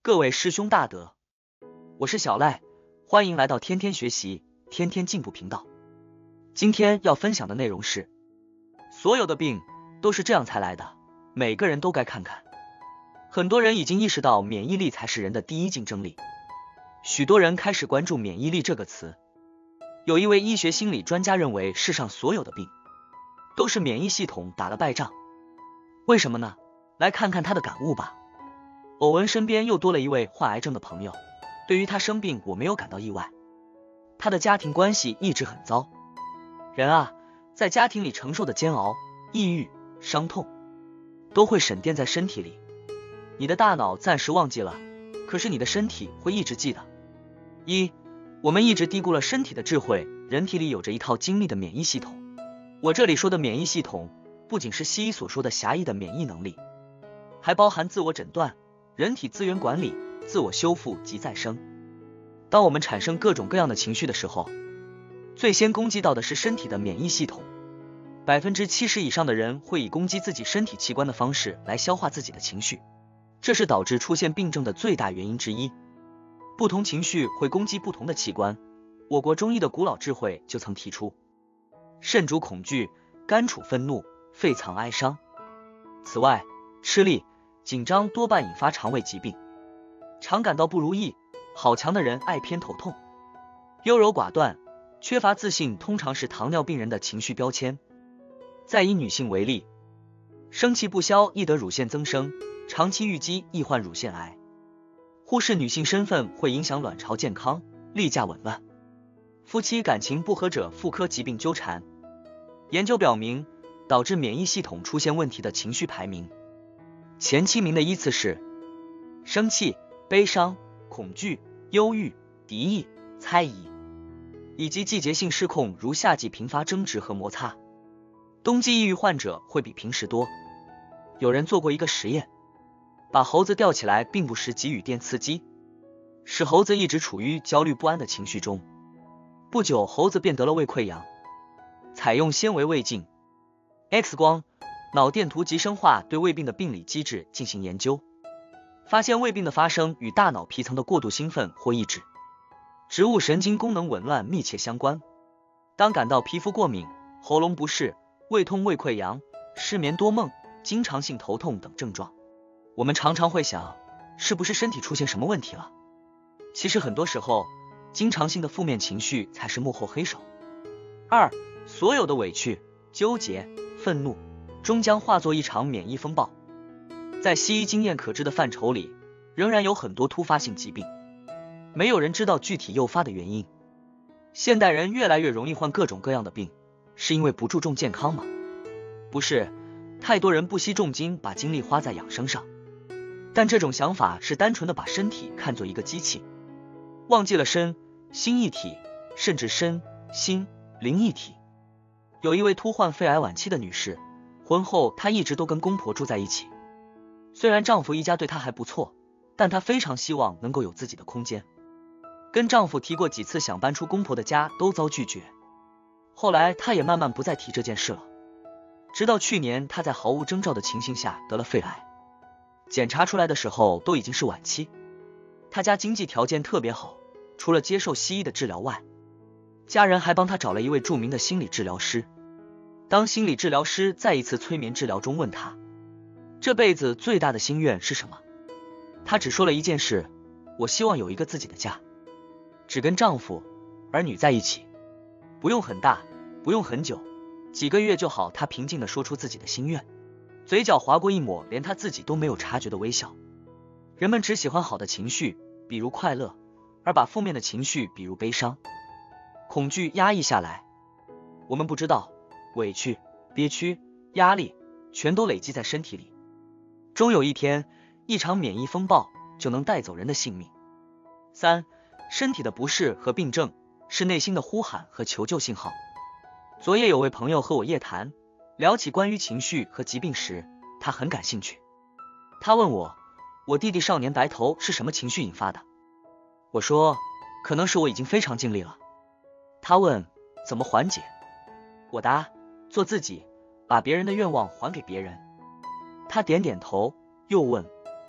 各位师兄大德，我是小赖，欢迎来到天天学习，天天进步频道。今天要分享的内容是，所有的病都是这样才来的，每个人都该看看。很多人已经意识到免疫力才是人的第一竞争力，许多人开始关注免疫力这个词。有一位医学心理专家认为，世上所有的病都是免疫系统打了败仗。为什么呢？来看看他的感悟吧。偶闻身边又多了一位患癌症的朋友，对于他生病我没有感到意外。他的家庭关系一直很糟。人啊，在家庭里承受的煎熬、抑郁、伤痛，都会沉淀在身体里。你的大脑暂时忘记了，可是你的身体会一直记得。我们一直低估了身体的智慧，人体里有着一套精密的免疫系统。我这里说的免疫系统，不仅是西医所说的狭义的免疫能力，还包含自我诊断、人体资源管理、自我修复及再生。当我们产生各种各样的情绪的时候，最先攻击到的是身体的免疫系统。70%以上的人会以攻击自己身体器官的方式来消化自己的情绪，这是导致出现病症的最大原因之一。不同情绪会攻击不同的器官，我国中医的古老智慧就曾提出，肾主恐惧，肝处愤怒，肺藏哀伤。此外，吃力、紧张多半引发肠胃疾病，常感到不如意、好强的人爱偏头痛，优柔寡断、缺乏自信通常是糖尿病人的情绪标签。再以女性为例，生气不消易得乳腺增生，长期郁积易患乳腺癌。忽视女性身份会影响卵巢健康，例假紊乱。夫妻感情不和者妇科疾病纠缠。研究表明，导致免疫系统出现问题的情绪排名，前7名的依次是生气、悲伤、恐惧、忧郁、敌意、猜疑，以及季节性失控，如夏季频发争执和摩擦。冬季抑郁患者会比平时多。有人做过一个实验，把猴子吊起来，并不时给予电刺激，使猴子一直处于焦虑不安的情绪中。不久，猴子便得了胃溃疡。采用纤维胃镜、X 光、脑电图及生化对胃病的病理机制进行研究，发现胃病的发生与大脑皮层的过度兴奋或抑制、植物神经功能紊乱密切相关。当感到皮肤过敏、喉咙不适、胃痛、胃溃疡、失眠多梦、经常性头痛等症状，我们常常会想，是不是身体出现什么问题了？其实很多时候，经常性的负面情绪才是幕后黑手。所有的委屈、纠结、愤怒，终将化作一场免疫风暴。在西医经验可知的范畴里，仍然有很多突发性疾病，没有人知道具体诱发的原因。现代人越来越容易患各种各样的病，是因为不注重健康吗？不是，太多人不惜重金把精力花在养生上，但这种想法是单纯的把身体看作一个机器，忘记了身心一体，甚至身心灵一体。有一位突患肺癌晚期的女士，婚后她一直都跟公婆住在一起。虽然丈夫一家对她还不错，但她非常希望能够有自己的空间。跟丈夫提过几次想搬出公婆的家，都遭拒绝。后来她也慢慢不再提这件事了。直到去年，她在毫无征兆的情形下得了肺癌，检查出来的时候都已经是晚期。她家经济条件特别好，除了接受西医的治疗外，家人还帮她找了一位著名的心理治疗师。当心理治疗师在一次催眠治疗中问她，这辈子最大的心愿是什么？她只说了一件事，我希望有一个自己的家，只跟丈夫、儿女在一起，不用很大，不用很久，几个月就好。她平静地说出自己的心愿，嘴角划过一抹连她自己都没有察觉的微笑。人们只喜欢好的情绪，比如快乐，而把负面的情绪，比如悲伤、恐惧压抑下来。我们不知道，委屈、憋屈、压力全都累积在身体里，终有一天，一场免疫风暴就能带走人的性命。身体的不适和病症是内心的呼喊和求救信号。昨夜有位朋友和我夜谈，聊起关于情绪和疾病时，他很感兴趣。他问我弟弟少年白头是什么情绪引发的？我说，可能是我已经非常尽力了。他问，怎么缓解？我答，做自己，把别人的愿望还给别人。他点点头，又问，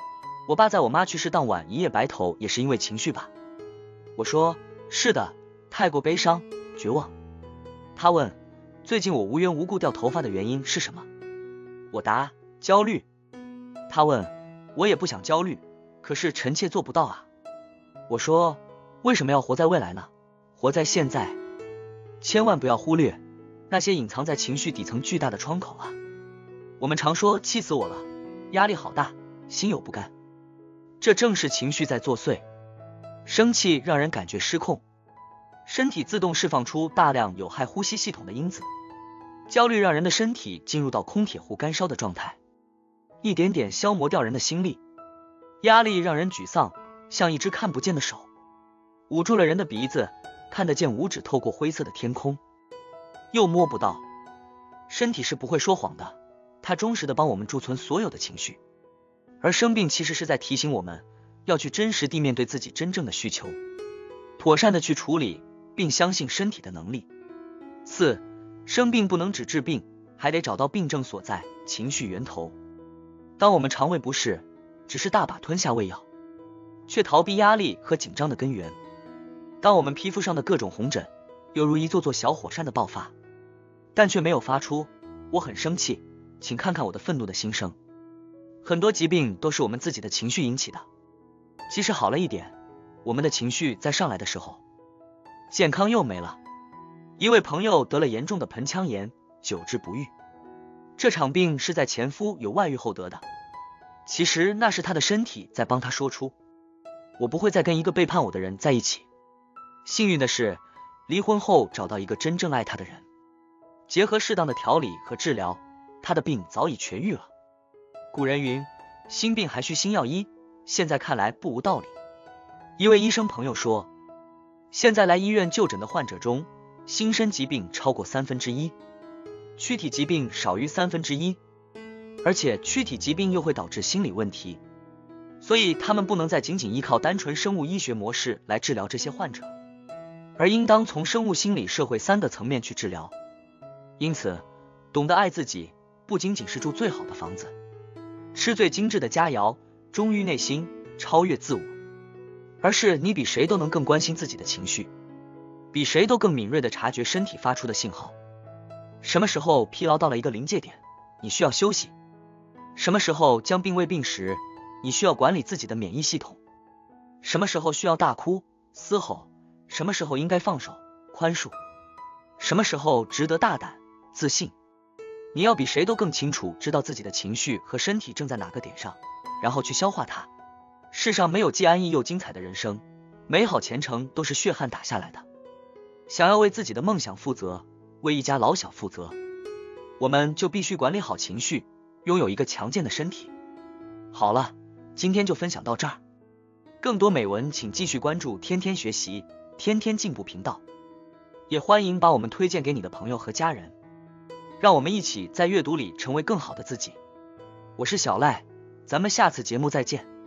我爸在我妈去世当晚一夜白头，也是因为情绪吧？我说是的，太过悲伤，绝望。他问最近我无缘无故掉头发的原因是什么？我答焦虑。他问我也不想焦虑，可是臣妾做不到啊。我说为什么要活在未来呢？活在现在，千万不要忽略那些隐藏在情绪底层巨大的窗口啊。我们常说气死我了，压力好大，心有不甘，这正是情绪在作祟。生气让人感觉失控，身体自动释放出大量有害呼吸系统的因子。焦虑让人的身体进入到空铁壶干烧的状态，一点点消磨掉人的心力。压力让人沮丧，像一只看不见的手捂住了人的鼻子，看得见五指透过灰色的天空，又摸不到。身体是不会说谎的，它忠实的帮我们贮存所有的情绪，而生病其实是在提醒我们要去真实地面对自己真正的需求，妥善的去处理，并相信身体的能力。4. 生病不能只治病，还得找到病症所在，情绪源头。当我们肠胃不适，只是大把吞下胃药，却逃避压力和紧张的根源。当我们皮肤上的各种红疹犹如一座座小火山的爆发，但却没有发出我很生气，请看看我的愤怒的心声。很多疾病都是我们自己的情绪引起的。即使好了一点，我们的情绪在上来的时候，健康又没了。一位朋友得了严重的盆腔炎，久治不愈。这场病是在前夫有外遇后得的，其实那是他的身体在帮他说出我不会再跟一个背叛我的人在一起。幸运的是，离婚后找到一个真正爱他的人，结合适当的调理和治疗，他的病早已痊愈了。古人云，心病还需心药医，现在看来不无道理。一位医生朋友说，现在来医院就诊的患者中，心身疾病超过1/3，躯体疾病少于1/3，而且躯体疾病又会导致心理问题，所以他们不能再仅仅依靠单纯生物医学模式来治疗这些患者，而应当从生物、心理、社会3个层面去治疗。因此，懂得爱自己，不仅仅是住最好的房子，吃最精致的佳肴，忠于内心，超越自我，而是你比谁都能更关心自己的情绪，比谁都更敏锐地察觉身体发出的信号。什么时候疲劳到了一个临界点，你需要休息；什么时候将病未病时，你需要管理自己的免疫系统；什么时候需要大哭嘶吼，什么时候应该放手宽恕，什么时候值得大胆自信。你要比谁都更清楚知道自己的情绪和身体正在哪个点上，然后去消化它。世上没有既安逸又精彩的人生，美好前程都是血汗打下来的。想要为自己的梦想负责，为一家老小负责，我们就必须管理好情绪，拥有一个强健的身体。好了，今天就分享到这儿，更多美文请继续关注天天学习天天进步频道，也欢迎把我们推荐给你的朋友和家人，让我们一起在阅读里成为更好的自己。我是小赖，咱们下次节目再见。